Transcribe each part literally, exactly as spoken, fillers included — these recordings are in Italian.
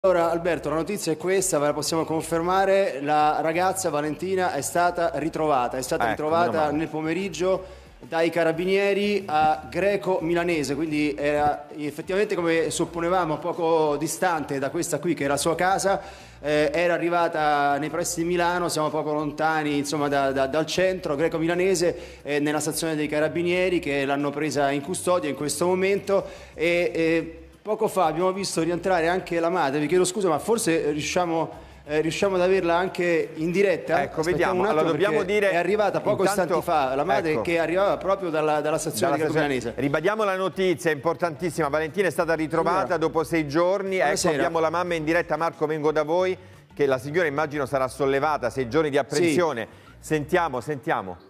Allora Alberto, la notizia è questa, ve la possiamo confermare, la ragazza Valentina è stata ritrovata, è stata ecco, ritrovata nel pomeriggio dai carabinieri a Greco Milanese, quindi era effettivamente, come supponevamo, poco distante da questa qui che è la sua casa, eh, era arrivata nei pressi di Milano, siamo poco lontani insomma da, da, dal centro. Greco Milanese, eh, nella stazione dei carabinieri che l'hanno presa in custodia in questo momento e... e poco fa abbiamo visto rientrare anche la madre. Vi chiedo scusa, ma forse riusciamo, eh, riusciamo ad averla anche in diretta? Ecco, Aspettiamo vediamo. Allora, dobbiamo dire... È arrivata poco intanto, istanti fa la madre, ecco, che arrivava proprio dalla, dalla stazione dalla di Greco Milanese. Ribadiamo la notizia, è importantissima. Valentina è stata ritrovata allora, dopo sei giorni. Ecco, abbiamo la mamma in diretta. Marco, vengo da voi, che la signora immagino sarà sollevata. Sei giorni di apprensione. Sì. Sentiamo, sentiamo.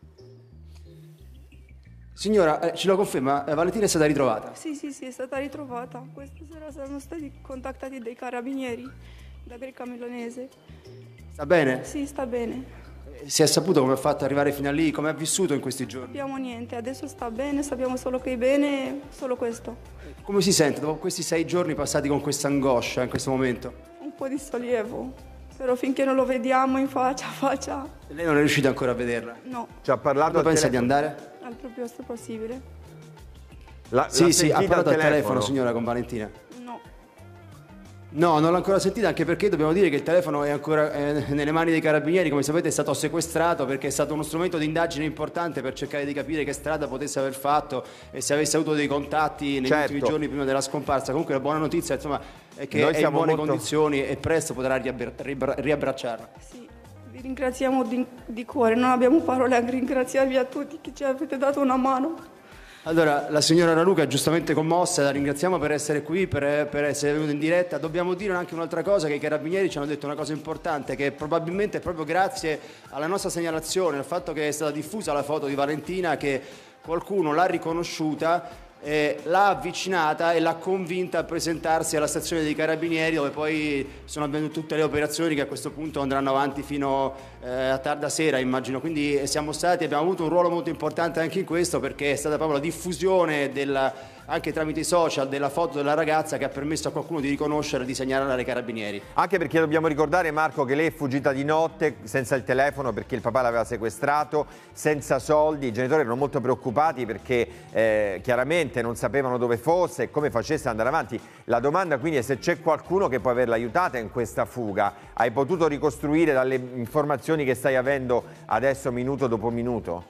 Signora, eh, ce lo conferma? Eh, Valentina è stata ritrovata? Sì, sì, sì, è stata ritrovata. Questa sera siamo stati contattati dai carabinieri da Greco Milanese. Sta bene? Sì, sta bene. Eh, si è saputo come ha fatto ad arrivare fino a lì? Come ha vissuto in questi giorni? Non sappiamo niente, adesso sta bene, sappiamo solo che è bene, solo questo. Come si sente dopo questi sei giorni passati con questa angoscia in questo momento? Un po' di sollievo, però finché non lo vediamo in faccia a faccia. Lei non è riuscita ancora a vederla? No. Ci ha parlato. Dove pensa di andare? Al più presto possibile. La, sì, sì, ha parlato al telefono, telefono, signora, con Valentina? No. No, non l'ha ancora sentita, anche perché dobbiamo dire che il telefono è ancora eh, nelle mani dei carabinieri. Come sapete è stato sequestrato perché è stato uno strumento di indagine importante per cercare di capire che strada potesse aver fatto e se avesse avuto dei contatti negli certo. ultimi giorni prima della scomparsa. Comunque la buona notizia, insomma, è che Noi è in buone molto... condizioni e presto potrà riabbracciarla. Sì, vi ringraziamo di, di cuore, non abbiamo parole a ringraziarvi a tutti che ci avete dato una mano. Allora, la signora Raluca è giustamente commossa, la ringraziamo per essere qui, per, per essere venuta in diretta. Dobbiamo dire anche un'altra cosa, che i carabinieri ci hanno detto una cosa importante, che probabilmente è proprio grazie alla nostra segnalazione, al fatto che è stata diffusa la foto di Valentina, che qualcuno l'ha riconosciuta, eh, l'ha avvicinata e l'ha convinta a presentarsi alla stazione dei carabinieri, dove poi sono avvenute tutte le operazioni che a questo punto andranno avanti fino eh, a tarda sera, immagino. Quindi siamo stati, abbiamo avuto un ruolo molto importante anche in questo, perché è stata proprio la diffusione della, anche tramite i social, della foto della ragazza che ha permesso a qualcuno di riconoscere e di segnalarla ai carabinieri. Anche perché dobbiamo ricordare, Marco, che lei è fuggita di notte senza il telefono perché il papà l'aveva sequestrato, senza soldi. I genitori erano molto preoccupati perché eh, chiaramente non sapevano dove fosse e come facesse ad andare avanti. La domanda quindi è se c'è qualcuno che può averla aiutata in questa fuga. Hai potuto ricostruire dalle informazioni che stai avendo adesso minuto dopo minuto?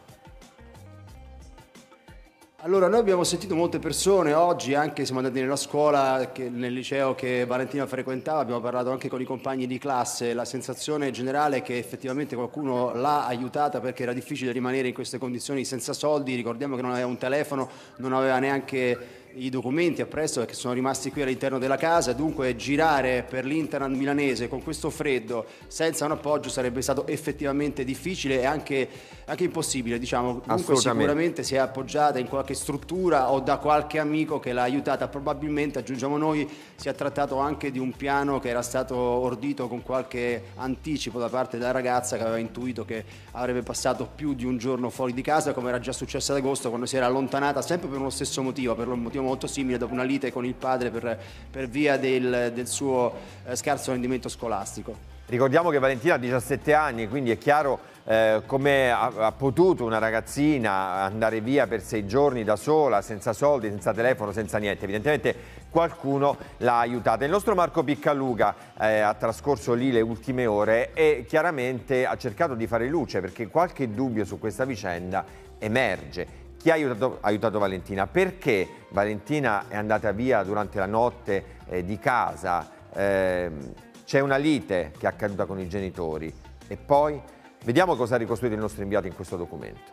Allora, noi abbiamo sentito molte persone oggi, anche siamo andati nella scuola, che, nel liceo che Valentina frequentava, abbiamo parlato anche con i compagni di classe. La sensazione generale è che effettivamente qualcuno l'ha aiutata, perché era difficile rimanere in queste condizioni senza soldi. Ricordiamo che non aveva un telefono, non aveva neanche i documenti appresso, perché sono rimasti qui all'interno della casa. Dunque girare per l'Interland milanese con questo freddo senza un appoggio sarebbe stato effettivamente difficile e anche, anche impossibile, diciamo. Dunque sicuramente si è appoggiata in qualche struttura o da qualche amico che l'ha aiutata. Probabilmente, aggiungiamo noi, si è trattato anche di un piano che era stato ordito con qualche anticipo da parte della ragazza, che aveva intuito che avrebbe passato più di un giorno fuori di casa, come era già successo ad agosto, quando si era allontanata sempre per uno stesso motivo, per un motivo molto simile, dopo una lite con il padre per, per via del, del suo eh, scarso rendimento scolastico. Ricordiamo che Valentina ha diciassette anni, quindi è chiaro eh, come ha, ha potuto una ragazzina andare via per sei giorni da sola, senza soldi, senza telefono, senza niente. Evidentemente qualcuno l'ha aiutata. Il nostro Marco Piccaluga eh, ha trascorso lì le ultime ore e chiaramente ha cercato di fare luce, perché qualche dubbio su questa vicenda emerge. Chi ha aiutato, aiutato Valentina? Perché Valentina è andata via durante la notte eh, di casa? Eh, c'è una lite che è accaduta con i genitori. E poi vediamo cosa ha ricostruito il nostro inviato in questo documento.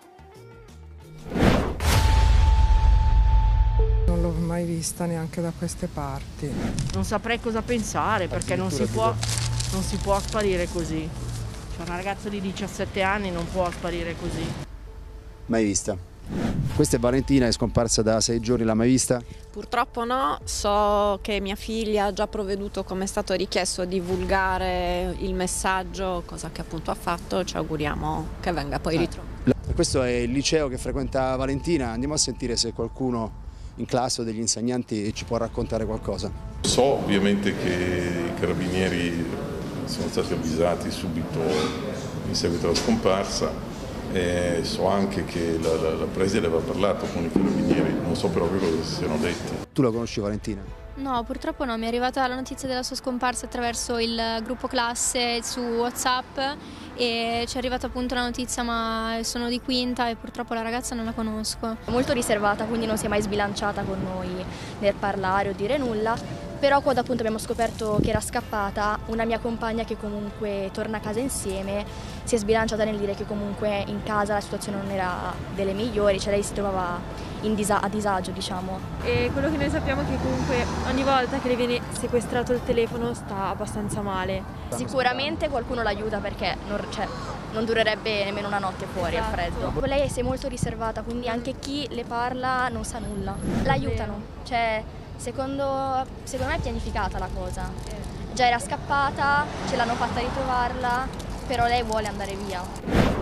Non l'ho mai vista neanche da queste parti. Non saprei cosa pensare, perché non si può, non si può sparire così. C'è una ragazza di diciassette anni, non può sparire così. Mai vista? Questa è Valentina, è scomparsa da sei giorni, l'ha mai vista? Purtroppo no, so che mia figlia ha già provveduto, come è stato richiesto, a divulgare il messaggio, cosa che appunto ha fatto. Ci auguriamo che venga poi ritrovata. Questo è il liceo che frequenta Valentina, andiamo a sentire se qualcuno in classe o degli insegnanti ci può raccontare qualcosa. So ovviamente che i carabinieri sono stati avvisati subito in seguito alla scomparsa. E so anche che la, la, la preside aveva parlato con i carabinieri, non so proprio cosa si siano detti. Tu la conosci Valentina? No, purtroppo no, mi è arrivata la notizia della sua scomparsa attraverso il gruppo classe su WhatsApp e ci è arrivata appunto la notizia, ma sono di quinta e purtroppo la ragazza non la conosco. Molto riservata, quindi non si è mai sbilanciata con noi nel parlare o dire nulla. Però quando appunto abbiamo scoperto che era scappata, una mia compagna che comunque torna a casa insieme si è sbilanciata nel dire che comunque in casa la situazione non era delle migliori, cioè lei si trovava in disa- a disagio, diciamo. E quello che noi sappiamo è che comunque ogni volta che le viene sequestrato il telefono sta abbastanza male. Sicuramente qualcuno l'aiuta perché non, cioè, non durerebbe nemmeno una notte fuori al freddo. Lei si è molto riservata, quindi anche chi le parla non sa nulla. L'aiutano, cioè secondo, secondo me è pianificata la cosa. Già era scappata, ce l'hanno fatta ritrovarla, però lei vuole andare via.